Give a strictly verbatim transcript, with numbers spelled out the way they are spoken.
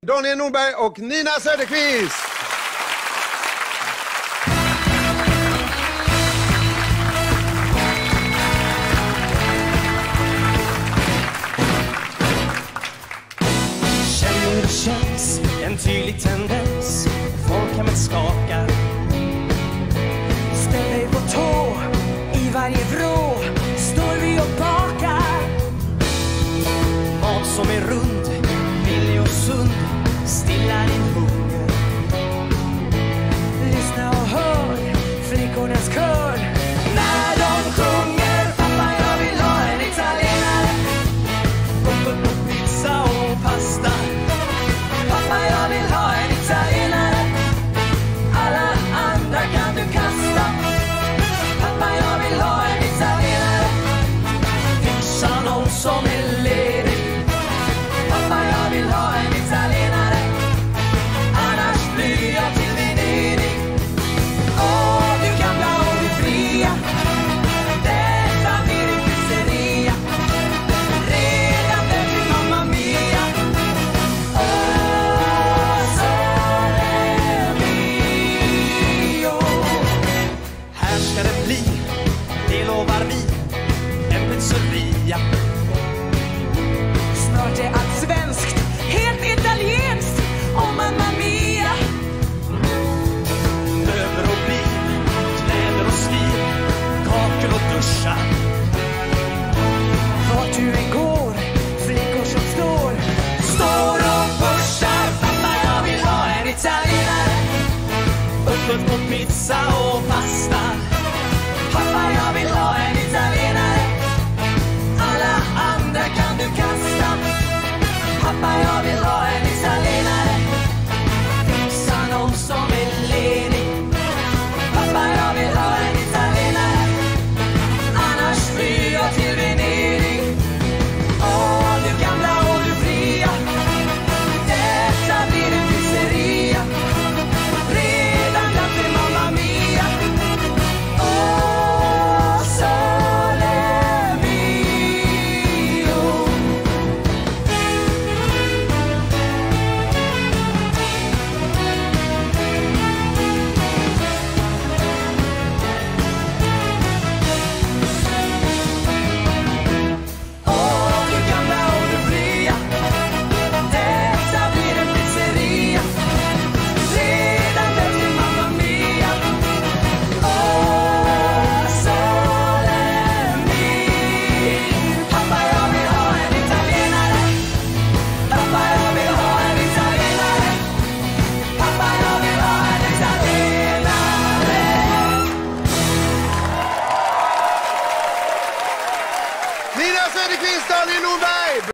Daniel Norberg och Nina Söderqvist. Känner det känns en tydlig tendens. Folkhemmet skakar. Ställ dig på tå. I varje vrå står vi och bakar. Mat som är rund, billig och sund, stillar din hunger. Lyssna och hör flickornas kör när de sjunger. Pappa, jag vill ha en italienare. Upp, upp, upp, pizza och pasta. Pappa, jag vill ha en italienare. Alla andra kan du kasta. Pappa, jag vill ha en italienare. Fixa någon som är ledig. Pappa, jag vill ha en italienare. Annars flyr jag till Venedig. Åh, du gamla och du fria. Detta blir en pizzeria. Redan där till mamma mia. Åh, sole mio. Här ska det bli, det lovar vi, en pizzeria. Snart är allt svenskt, helt italienskt. Och mamma mia. Möbler och bil, kläder och stil, kakel och duscha. Vart du än går, flickor som står Står och pushar. Pappa, jag vill ha en italienare. Öppet på pizza och pasta. Pappa, jag vill ha en italienare. Alla andra kan du kasta. Pappa, jag vill ha en italienare. Fixa någon som är ledig. Pappa, jag vill ha en italienare. Annars flyr jag till Venedig. Åh, du gamla och du fria. Detta blir en pizzeria. Redan där till mamma mia. Åh, sole mio. Åh, du gamla och du fria. Detta blir en pizzeria. Redan där till mamma mia. Åh, sole mio. Pappa, jag vill ha en italienare. Pappa, jag vill ha en italienare. Pappa, jag vill ha en italienare. Nina Söderqvist, Daniel Norberg.